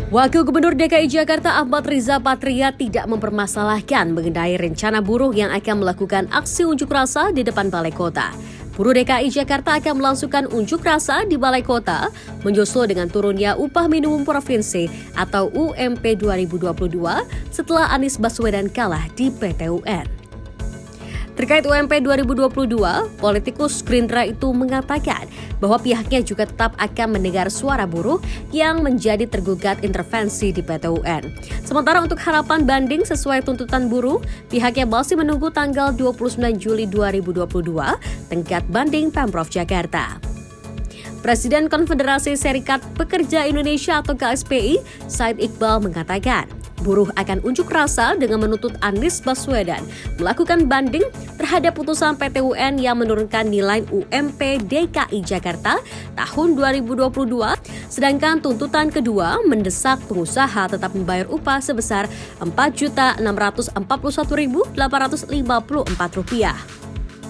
Wakil Gubernur DKI Jakarta Ahmad Riza Patria tidak mempermasalahkan mengenai rencana buruh yang akan melakukan aksi unjuk rasa di depan Balai Kota. Buruh DKI Jakarta akan melangsungkan unjuk rasa di Balai Kota menyusul dengan turunnya upah minimum provinsi atau UMP 2022 setelah Anies Baswedan kalah di PT UN. Terkait UMP 2022, politikus Gerindra itu mengatakan bahwa pihaknya juga tetap akan mendengar suara buruh yang menjadi tergugat intervensi di PT UN. Sementara untuk harapan banding sesuai tuntutan buruh, pihaknya masih menunggu tanggal 29 Juli 2022 tenggat banding Pemprov Jakarta. Presiden Konfederasi Serikat Pekerja Indonesia atau KSPI, Said Iqbal mengatakan, buruh akan unjuk rasa dengan menuntut Anies Baswedan melakukan banding terhadap putusan PT UN yang menurunkan nilai UMP DKI Jakarta tahun 2022, sedangkan tuntutan kedua mendesak pengusaha tetap membayar upah sebesar Rp4.641.854.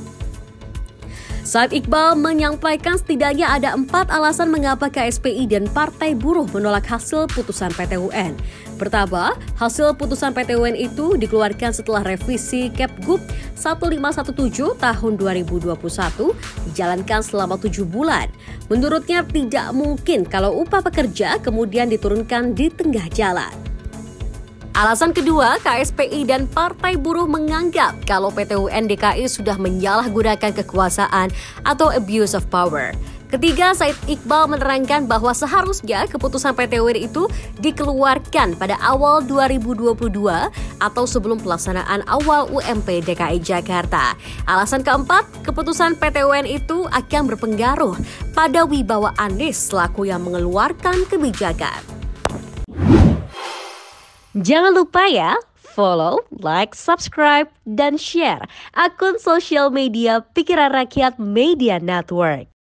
Said Iqbal menyampaikan setidaknya ada 4 alasan mengapa KSPI dan Partai Buruh menolak hasil putusan PT UN. Pertama, hasil putusan PT UN itu dikeluarkan setelah revisi Kepgub 1517 tahun 2021 dijalankan selama 7 bulan. Menurutnya tidak mungkin kalau upah pekerja kemudian diturunkan di tengah jalan. Alasan kedua, KSPI dan Partai Buruh menganggap kalau PT UN DKI sudah menyalahgunakan kekuasaan atau abuse of power. Ketiga, Said Iqbal menerangkan bahwa seharusnya keputusan PT UN itu dikeluarkan pada awal 2022 atau sebelum pelaksanaan awal UMP DKI Jakarta. Alasan keempat, keputusan PT UN itu akan berpengaruh pada wibawa Anies selaku yang mengeluarkan kebijakan. Jangan lupa ya, follow, like, subscribe, dan share akun sosial media Pikiran Rakyat Media Network.